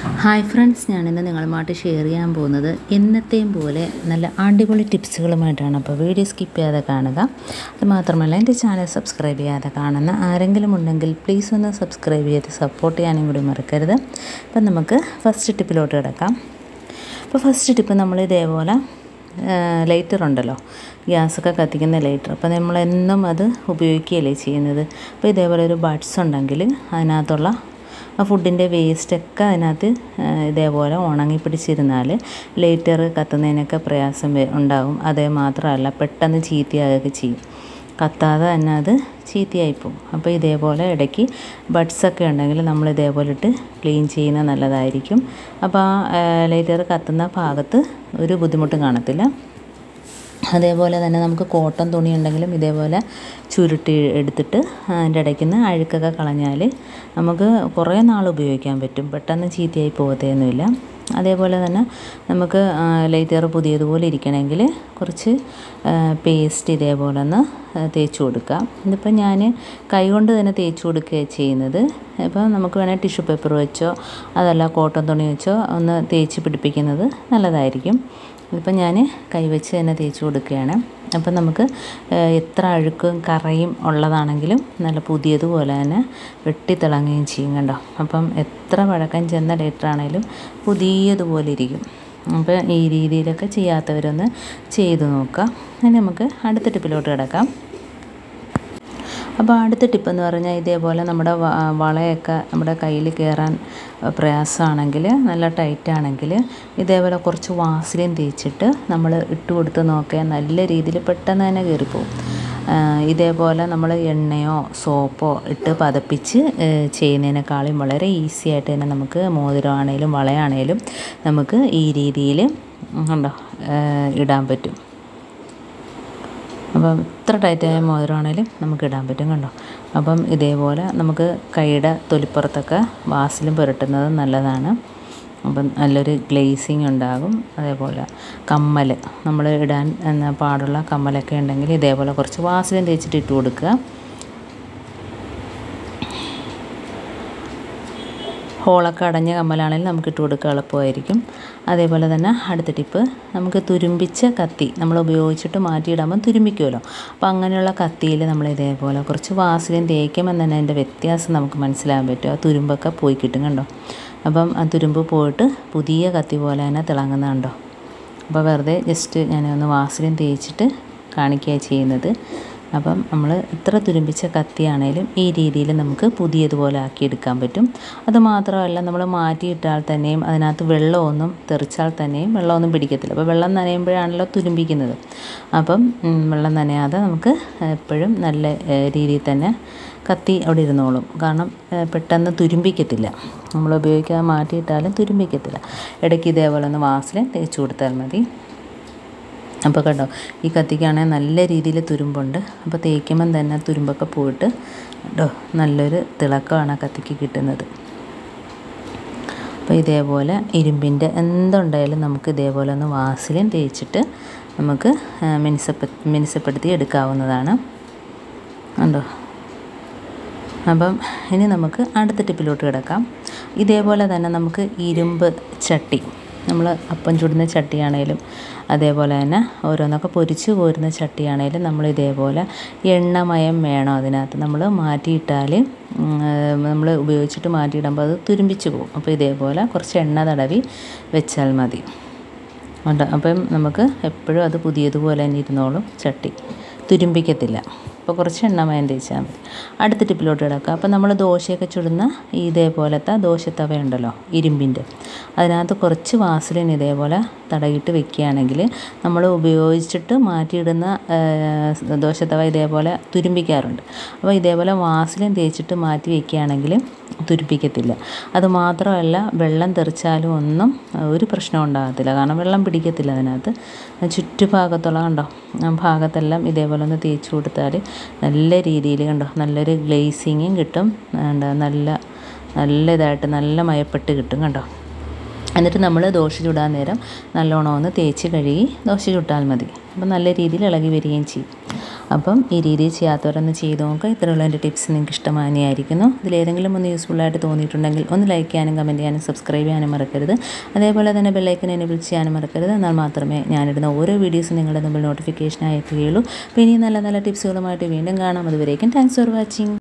Hi friends, ഞാനിന്ന് നിങ്ങളുമായിട്ട് share ചെയ്യാൻ പോകുന്നത് എന്നത്തെയും പോലെ നല്ല അടിപൊളി ടിപ്സുകളുമായിട്ടാണ്. അപ്പോൾ വീഡിയോ സ്കിപ്പ് ചെയ്യാതെ കാണുക. അതുമാത്രമല്ല, എൻ്റെ ചാനൽ സബ്സ്ക്രൈബ് ചെയ്യാതെ കാണുന്ന ആരെങ്കിലും ഉണ്ടെങ്കിൽ പ്ലീസ് ഒന്ന് സബ്സ്ക്രൈബ് ചെയ്ത് സപ്പോർട്ട് ചെയ്യാനും കൂടി മറക്കരുത്. അപ്പം നമുക്ക് ഫസ്റ്റ് ടിപ്പിലോട്ട് കിടക്കാം. അപ്പോൾ ഫസ്റ്റ് ടിപ്പ്, നമ്മൾ ഇതേപോലെ ലൈറ്റർ ഉണ്ടല്ലോ, ഗ്യാസൊക്കെ കത്തിക്കുന്ന ലൈറ്റർ. അപ്പോൾ നമ്മളെന്നും അത് ഉപയോഗിക്കുകയല്ലേ ചെയ്യുന്നത്. അപ്പോൾ ഇതേപോലെ ഒരു ബഡ്സ് ഉണ്ടെങ്കിൽ അതിനകത്തുള്ള ഫുഡിൻ്റെ വേസ്റ്റൊക്കെ അതിനകത്ത് ഇതേപോലെ ഉണങ്ങി പിടിച്ചിരുന്നാൽ ലൈറ്റർ കത്തുന്നതിനൊക്കെ പ്രയാസം ഉണ്ടാകും. അതേ മാത്രമല്ല, പെട്ടെന്ന് ചീത്തയാകുകയൊക്കെ ചെയ്യും. കത്താതെ തന്നെ അത് ചീത്തയായിപ്പോവും. അപ്പോൾ ഇതേപോലെ ഇടയ്ക്ക് ബഡ്സൊക്കെ ഉണ്ടെങ്കിൽ നമ്മൾ ഇതേപോലെ ഇട്ട് ക്ലീൻ ചെയ്യുന്നത് നല്ലതായിരിക്കും. അപ്പോൾ ആ ലൈറ്റർ കത്തുന്ന ഭാഗത്ത് ഒരു ബുദ്ധിമുട്ടും കാണത്തില്ല. അതേപോലെ തന്നെ നമുക്ക് കോട്ടൺ തുണി ഉണ്ടെങ്കിലും ഇതേപോലെ ചുരുട്ടി എടുത്തിട്ട് അതിൻ്റെ ഇടയ്ക്ക് നിന്ന് അഴുക്കൊക്കെ കളഞ്ഞാൽ നമുക്ക് കുറേ നാൾ ഉപയോഗിക്കാൻ പറ്റും. പെട്ടെന്ന് ചീത്തയായി പോകത്തൊന്നുമില്ല. അതേപോലെ തന്നെ നമുക്ക് ലൈറ്റർ പുതിയതുപോലെ ഇരിക്കണമെങ്കിൽ കുറച്ച് പേസ്റ്റ് ഇതേപോലെ ഒന്ന് തേച്ച് കൊടുക്കാം. ഇതിപ്പോൾ ഞാൻ കൈകൊണ്ട് തന്നെ തേച്ച് കൊടുക്കുകയാണ് ചെയ്യുന്നത്. ഇപ്പോൾ നമുക്ക് വേണമെങ്കിൽ ടിഷ്യൂ പേപ്പർ വെച്ചോ അതല്ല കോട്ടൺ തുണി വെച്ചോ ഒന്ന് തേച്ച് പിടിപ്പിക്കുന്നത് നല്ലതായിരിക്കും. ഇതിപ്പോൾ ഞാൻ കൈവച്ച് തന്നെ തേച്ച് കൊടുക്കുകയാണ്. അപ്പം നമുക്ക് എത്ര അഴുക്കും കറയും ഉള്ളതാണെങ്കിലും നല്ല പുതിയതുപോലെ തന്നെ വെട്ടിത്തിളങ്ങുകയും ചെയ്യും. കണ്ടോ, അപ്പം എത്ര പഴക്കം ചെന്ന ലൈറ്ററാണെങ്കിലും പുതിയതുപോലെ ഇരിക്കും. അപ്പോൾ ഈ രീതിയിലൊക്കെ ചെയ്യാത്തവരൊന്ന് ചെയ്ത് നോക്കുക. ഇനി നമുക്ക് അടുത്ത ടിപ്പിലോട്ട് കിടക്കാം. അപ്പോൾ അടുത്ത ടിപ്പെന്ന് പറഞ്ഞാൽ, ഇതേപോലെ നമ്മുടെ വളയൊക്കെ നമ്മുടെ കയ്യിൽ കയറാൻ പ്രയാസമാണെങ്കിൽ, നല്ല ടൈറ്റാണെങ്കിൽ ഇതേപോലെ കുറച്ച് വാസലിൻ തേച്ചിട്ട് നമ്മൾ ഇട്ട് കൊടുത്ത് നോക്കിയാൽ നല്ല രീതിയിൽ പെട്ടെന്ന് തന്നെ കയറിപ്പോവും. ഇതേപോലെ നമ്മൾ എണ്ണയോ സോപ്പോ ഇട്ട് പതപ്പിച്ച് ചെയ്യുന്നതിനേക്കാളും വളരെ ഈസി ആയിട്ട് തന്നെ നമുക്ക് മോതിരമാണേലും വളയാണേലും നമുക്ക് ഈ രീതിയിൽ കണ്ടോ ഇടാൻ പറ്റും. അപ്പം ഇത്ര ടൈറ്റായ മോതിരമാണേലും നമുക്ക് ഇടാൻ പറ്റും. കണ്ടോ, അപ്പം ഇതേപോലെ നമുക്ക് കൈയുടെ തൊലിപ്പുറത്തൊക്കെ വാസലിൻ പുരട്ടുന്നത് നല്ലതാണ്. അപ്പം നല്ലൊരു ഗ്ലേസിങ് ഉണ്ടാകും. അതേപോലെ കമ്മൽ നമ്മൾ ഇടാൻ പാടുള്ള കമ്മലൊക്കെ ഉണ്ടെങ്കിൽ ഇതേപോലെ കുറച്ച് വാസലിൻ തേച്ചിട്ട് ഇട്ട് കൊടുക്കുക. ഹോളൊക്കെ അടഞ്ഞ കമ്മലാണെങ്കിൽ നമുക്ക് ഇട്ട് കൊടുക്കുക എളുപ്പമായിരിക്കും. അതേപോലെ തന്നെ അടുത്ത ടിപ്പ്, നമുക്ക് തുരുമ്പിച്ച കത്തി നമ്മൾ ഉപയോഗിച്ചിട്ട് മാറ്റിയിടുമ്പം തുരുമ്പിക്കുമല്ലോ. അപ്പോൾ അങ്ങനെയുള്ള കത്തിയിൽ നമ്മൾ ഇതേപോലെ കുറച്ച് വാസലിൻ തേക്കുമ്പോൾ തന്നെ അതിൻ്റെ വ്യത്യാസം നമുക്ക് മനസ്സിലാകാൻ പറ്റും. ആ തുരുമ്പൊക്കെ പോയി കിട്ടും. കണ്ടോ, അപ്പം ആ തുരുമ്പ് പോയിട്ട് പുതിയ കത്തി പോലെ തന്നെ തിളങ്ങുന്നുണ്ടോ. അപ്പോൾ വെറുതെ ജസ്റ്റ് ഞാനൊന്ന് വാസലിൻ തേച്ചിട്ട് കാണിക്കുകയാണ് ചെയ്യുന്നത്. അപ്പം നമ്മൾ എത്ര തുരുമ്പിച്ച കത്തിയാണേലും ഈ രീതിയിൽ നമുക്ക് പുതിയതുപോലെ ആക്കിയെടുക്കാൻ പറ്റും. അതുമാത്രമല്ല, നമ്മൾ മാറ്റിയിട്ടാൽ തന്നെയും അതിനകത്ത് വെള്ളമൊന്നും തെറിച്ചാൽ തന്നെയും വെള്ളമൊന്നും പിടിക്കത്തില്ല. അപ്പോൾ വെള്ളം നനയുമ്പോഴാണല്ലോ തുരുമ്പിക്കുന്നത്. അപ്പം വെള്ളം നനയാതെ നമുക്ക് എപ്പോഴും നല്ല രീതിയിൽ തന്നെ കത്തി അവിടെ ഇരുന്നോളും. കാരണം പെട്ടെന്ന് തുരുമ്പിക്കത്തില്ല. നമ്മൾ ഉപയോഗിക്കാതെ മാറ്റിയിട്ടാലും തുരുമ്പിക്കത്തില്ല. ഇടയ്ക്ക് ഇതേപോലെ ഒന്ന് വാസലിൻ തേച്ച് കൊടുത്താൽ മതി. അപ്പോൾ കണ്ടോ, ഈ കത്തിക്കാണെങ്കിൽ നല്ല രീതിയിൽ തുരുമ്പുണ്ട്. അപ്പോൾ തേക്കുമ്പം തന്നെ തുരുമ്പൊക്കെ പോയിട്ട് കേട്ടോ നല്ലൊരു തിളക്കമാണ് ആ കത്തിക്ക് കിട്ടുന്നത്. അപ്പോൾ ഇതേപോലെ ഇരുമ്പിൻ്റെ എന്തുണ്ടായാലും നമുക്ക് ഇതേപോലെ ഒന്ന് വാസലിൻ തേച്ചിട്ട് നമുക്ക് മിനുസപ്പെടുത്തി എടുക്കാവുന്നതാണ്. കണ്ടോ, അപ്പം ഇനി നമുക്ക് അടുത്ത ടിപ്പിലോട്ട് കിടക്കാം. ഇതേപോലെ തന്നെ നമുക്ക് ഇരുമ്പ് ചട്ടി, നമ്മൾ അപ്പം ചുടുന്ന ചട്ടിയാണേലും അതേപോലെ തന്നെ ഓരോന്നൊക്കെ പൊരിച്ച് കോരുന്ന ചട്ടിയാണേലും നമ്മൾ ഇതേപോലെ എണ്ണമയം വേണം അതിനകത്ത്. നമ്മൾ മാറ്റിയിട്ടാൽ നമ്മൾ ഉപയോഗിച്ചിട്ട് മാറ്റിയിടുമ്പോൾ അത് തുരുമ്പിച്ച് പോകും. അപ്പോൾ ഇതേപോലെ കുറച്ച് എണ്ണ തടവി വെച്ചാൽ മതി. അപ്പം നമുക്ക് എപ്പോഴും അത് പുതിയതുപോലെ തന്നെ ഇരുന്നോളും. ചട്ടി തുരുമ്പിക്കത്തില്ല. അപ്പോൾ കുറച്ച് എണ്ണമയം തേച്ചാൽ മതി. അടുത്ത ടിപ്പിലോട്ട് കിടക്കുക. അപ്പോൾ നമ്മൾ ദോശയൊക്കെ ചുടുന്ന ഇതേപോലത്തെ ദോശത്തവ ഉണ്ടല്ലോ ഇരുമ്പിൻ്റെ, അതിനകത്ത് കുറച്ച് വാസലിൻ ഇതേപോലെ തടയിട്ട് വെക്കുകയാണെങ്കിൽ നമ്മൾ ഉപയോഗിച്ചിട്ട് മാറ്റിയിടുന്ന ദോശത്തവ ഇതേപോലെ തുരുമ്പിക്കാറുണ്ട്. അപ്പോൾ ഇതേപോലെ വാസലിൻ തേച്ചിട്ട് മാറ്റി വയ്ക്കുകയാണെങ്കിൽ തുരുമ്പിക്കത്തില്ല. അതുമാത്രമല്ല, വെള്ളം തെറിച്ചാലും ഒന്നും ഒരു പ്രശ്നം ഉണ്ടാകത്തില്ല. കാരണം വെള്ളം പിടിക്കത്തില്ല അതിനകത്ത്. ചുറ്റുഭാഗത്തുള്ള കണ്ടോ ആ ഭാഗത്തെല്ലാം ഇതേപോലെ ഒന്ന് തേച്ച് കൊടുത്താൽ നല്ല രീതിയിൽ കണ്ടോ നല്ലൊരു ഗ്ലേസിങ്ങും കിട്ടും. നല്ല ഇതായിട്ട് നല്ല മയപ്പെട്ട് കിട്ടും. കണ്ടോ, എന്നിട്ട് നമ്മൾ ദോശ ചുടാൻ നേരം നല്ലോണം ഒന്ന് തേച്ച് കഴുകി ദോശ ചുട്ടാൽ മതി. അപ്പോൾ നല്ല രീതിയിൽ ഇളകി വരികയും ചെയ്യും. അപ്പം ഈ രീതിയിൽ ചെയ്യാത്തവരൊന്ന് ചെയ്ത് നോക്കുക. ഇത്രയുള്ള എൻ്റെ ടിപ്സ് നിങ്ങൾക്ക് ഇഷ്ടമായിരിക്കുന്നു. ഇതിലേതെങ്കിലും ഒന്ന് യൂസ്ഫുള്ളായിട്ട് തോന്നിയിട്ടുണ്ടെങ്കിൽ ഒന്ന് ലൈക്ക് ചെയ്യാനും കമൻറ്റ് ചെയ്യാനും സബ്സ്ക്രൈബ് ചെയ്യാനും മറക്കരുത്. അതേപോലെ തന്നെ ബെല്ലൈക്കൻ എനേബിൾ ചെയ്യാനും മറക്കരുത്. എന്നാൽ മാത്രമേ ഞാനിടുന്ന ഓരോ വീഡിയോസും നിങ്ങളുടെ മുമ്പിൽ നോട്ടിഫിക്കേഷനായി എത്തുകയുള്ളൂ. അപ്പോൾ ഇനി നല്ല നല്ല ടിപ്സുകളുമായിട്ട് വീണ്ടും കാണാം. അതുവരേക്കും താങ്ക്സ് ഫോർ വാച്ചിങ്.